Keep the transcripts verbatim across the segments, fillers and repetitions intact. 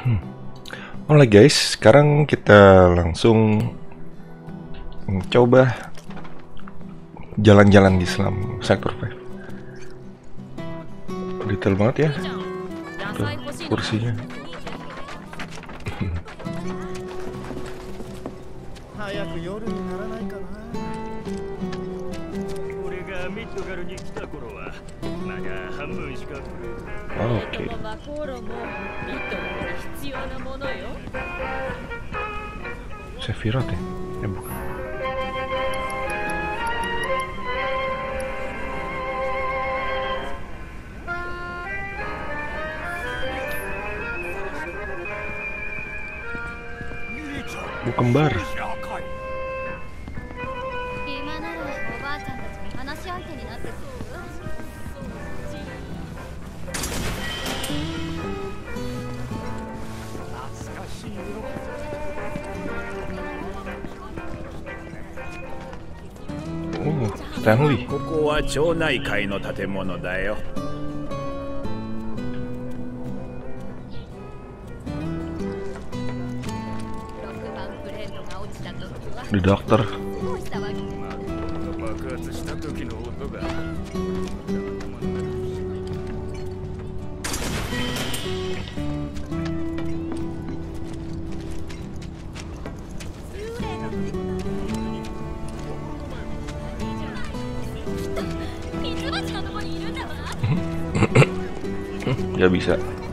Oke guys, sekarang kita langsung coba jalan-jalan di Slum Sector lima. Detail banget ya. Tuh, kursinya. Oke. Sephiroth ya? Ya bukan. Bu kembar. Oh, Stanley. ここは町内会の建物だよ。 The Doctor. Gak bisa.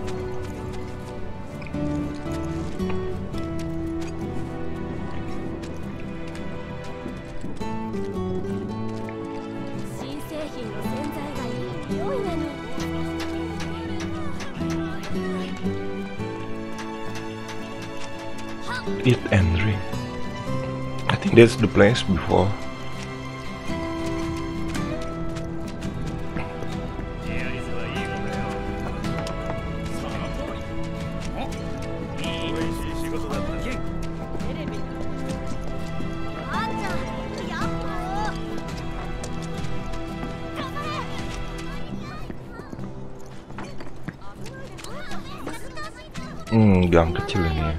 Eat and drink. I think that's the place before. Hmm, gang kecil ini ya.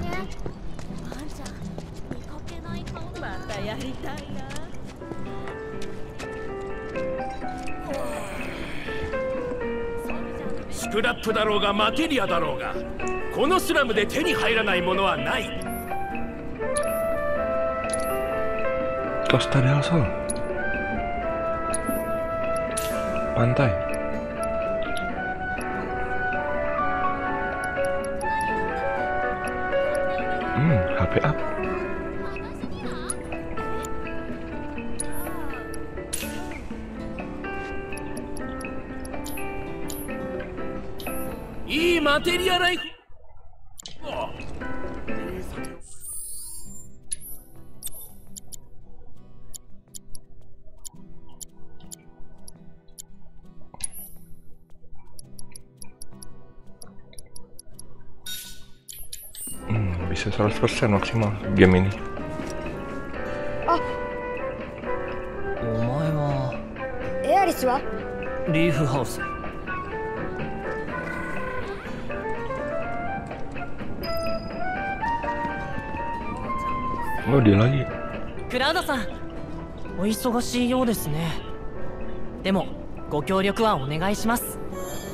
Scrap だろうがマテリアだろうが、このスラムで手に入らないものはない。 Costa del Sol. Pantai. Hmm, H P up. Ii material life. Hmm, bisa seratus persen maksimal game ini. Ah. Omae wa Earis wa? Leaf House. Oh, dia lagi. クラウドさん、お忙しいようですね。でもご協力はお願いします。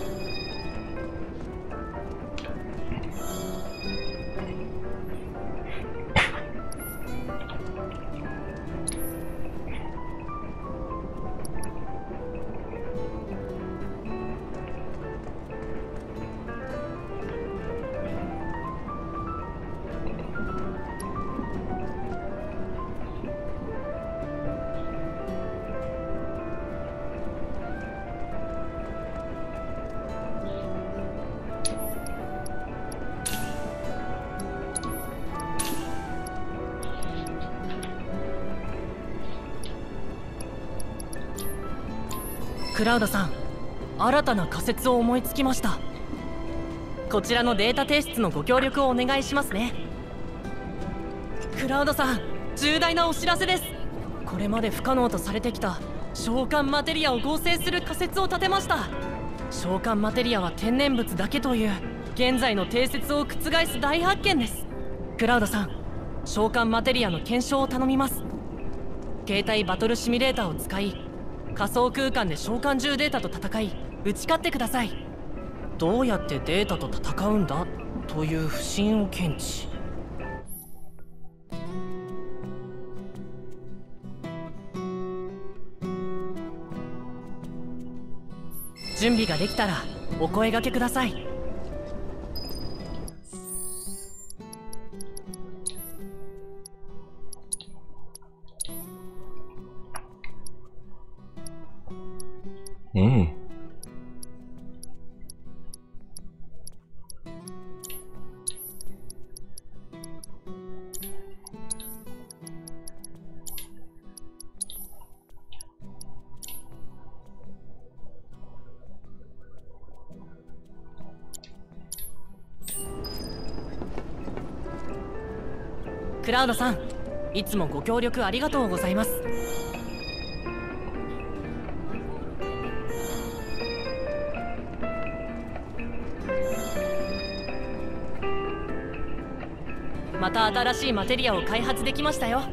クラウドさん、新たな仮説を思いつきました。こちらのデータ提出のご協力をお願いしますね。クラウドさん、重大なお知らせです。これまで不可能とされてきた召喚マテリアを合成する仮説を立てました。召喚マテリアは天然物だけという現在の定説を覆す大発見です。クラウドさん、召喚マテリアの検証を頼みます。携帯バトルシミュレーターを使い、仮想空間で召喚獣データと戦い打ち勝ってください。どうやってデータと戦うんだという不審を検知。準備ができたらお声掛けください。 うん。 クラウドさん、いつもご協力ありがとうございます。また新しいマテリアを開発できましたよ。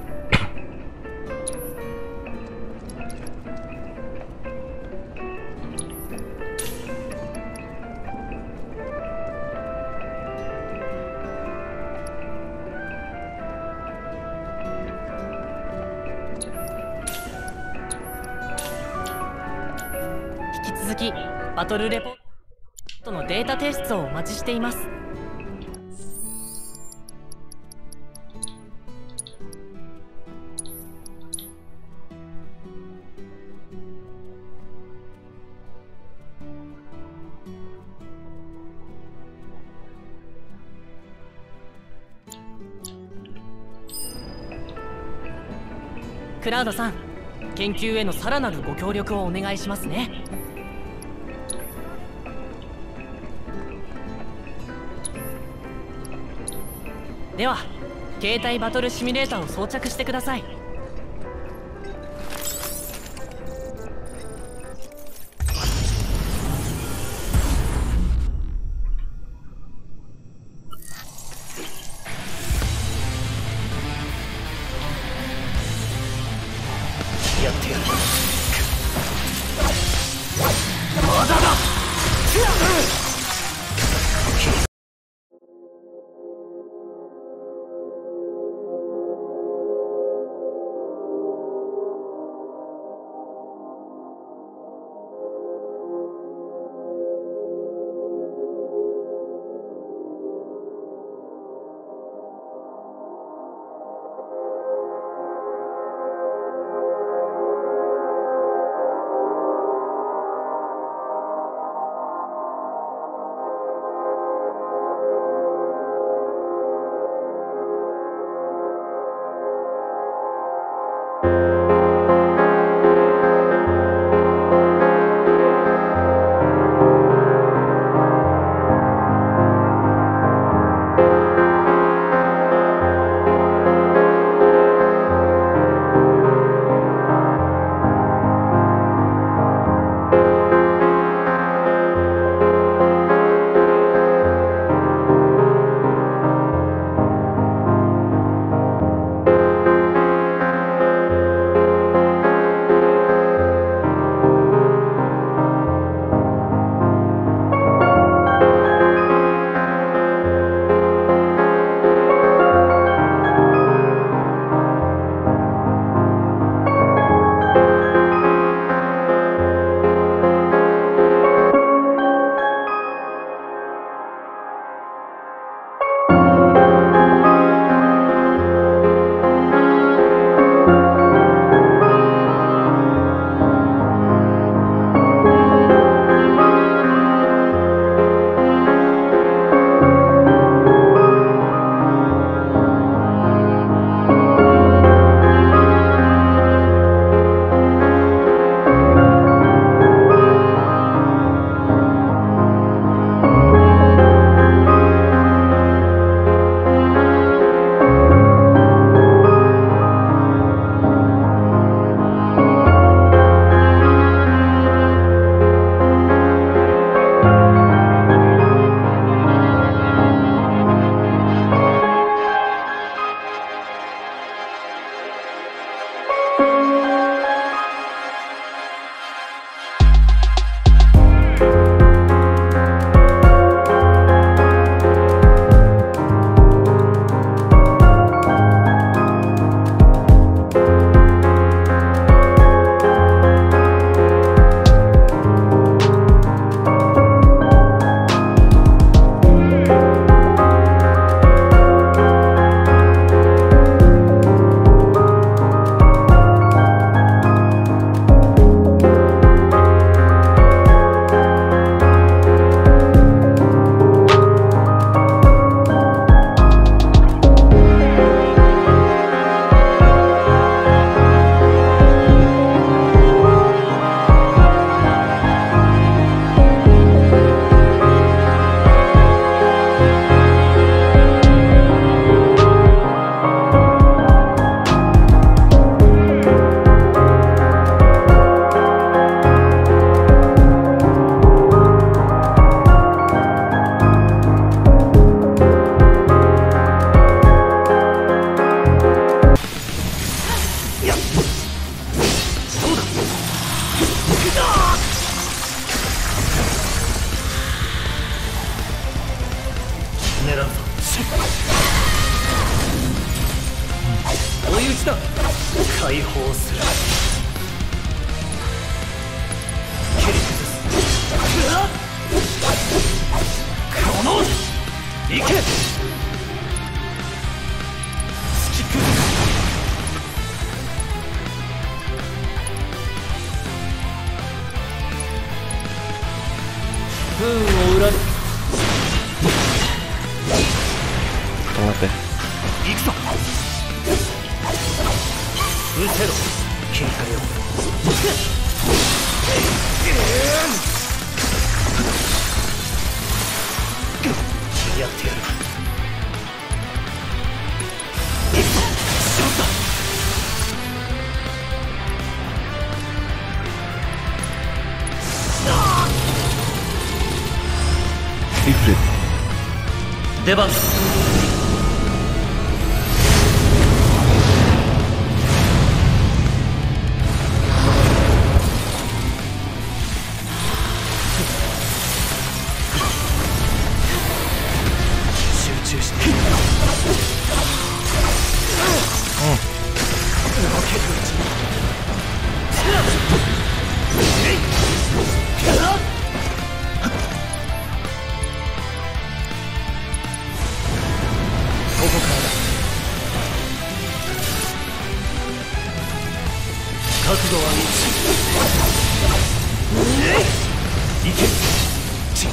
引き続きバトルレポートのデータ提出をお待ちしています。クラウドさん、研究へのさらなるご協力をお願いしますね。では、携帯バトルシミュレーターを装着してください。 やってやる。 まだだ。 狙うぞ。追い打ちだ。解放する。蹴り崩す。このいけ。突き崩す。不運を恨む。 待って。 行くぞ。撃てろ。切り替えよう。やってやる。行くぞ。しまった。 イフレット。 出番だ。集中して。うん。動けるうちに。ここからだ。覚悟は一。いけ。ち。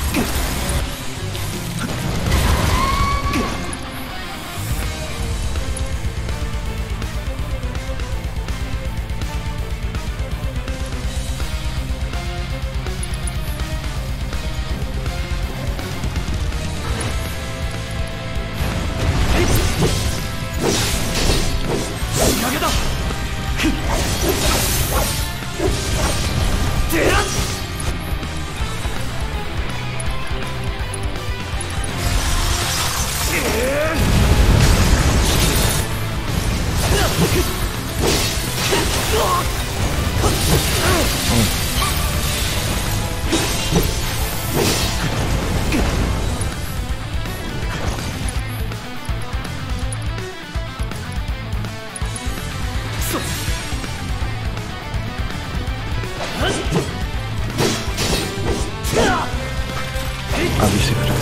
Habis itu.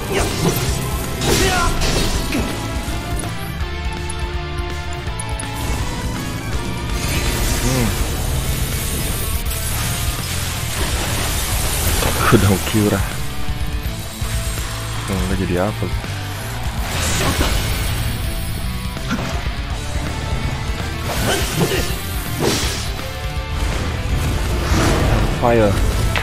Hmm. Udah Kyura. Nggak jadi apa? Fire.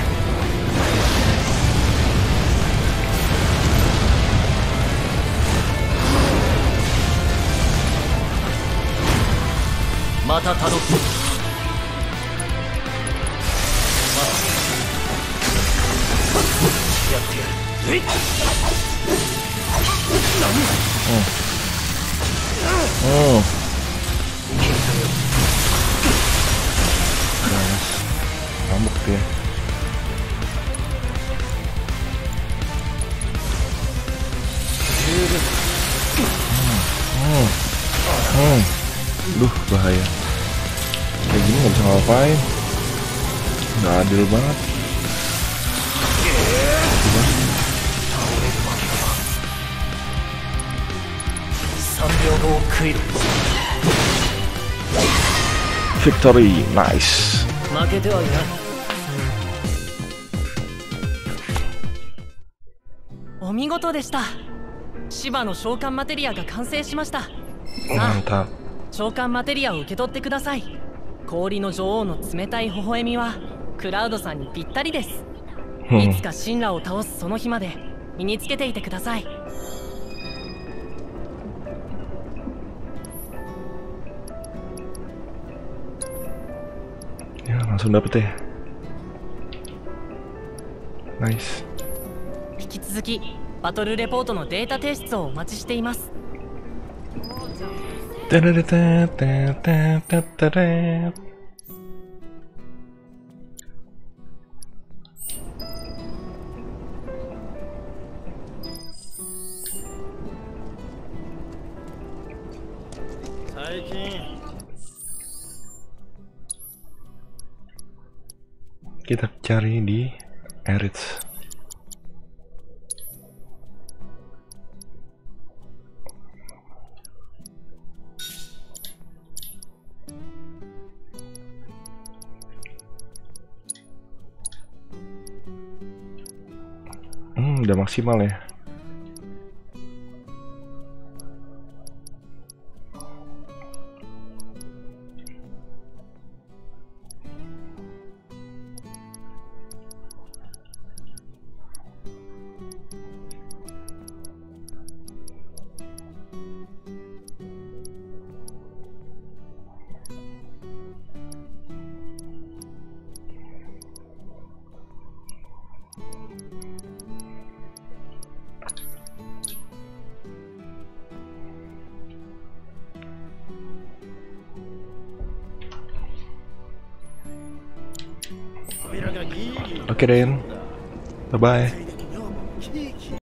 Mata tado. Yatte yaru. Hey. Nani? Oh. Oh. Ngambek dia. Hmm. Hmm. Duh, bahaya. Kayak gini nggak bisa ngapain. Nggak adil banget. Victory, nice. O 見事でした。芝の召喚マテリアが完成しました。 なんだ。 召喚マテリアを受け取ってください。氷の女王の冷たい微笑みはクラウドさんにぴったりです。いつか神羅を倒すその日まで身につけていてください。 Ya, langsung dapet ya. Nice. 引き続きバトルレポートのデータ提出をお待ちしています。 タララタタタタタラ。 Kita cari di Eretz. Hmm, udah maksimal ya. Oke, Den. Bye-bye.